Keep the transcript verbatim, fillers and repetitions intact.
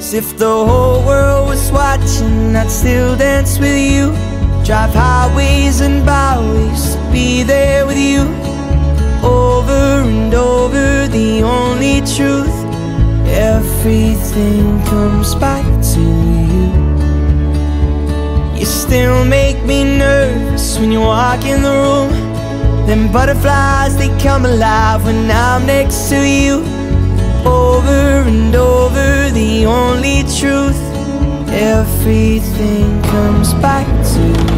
If the whole world was watching, I'd still dance with you. Drive highways and byways to be there with you. Over and over, the only truth. Everything comes back to you. You still make me nervous when you walk in the room. Them butterflies, they come alive when I'm next to you. Over and over, the only truth. Everything comes back to you.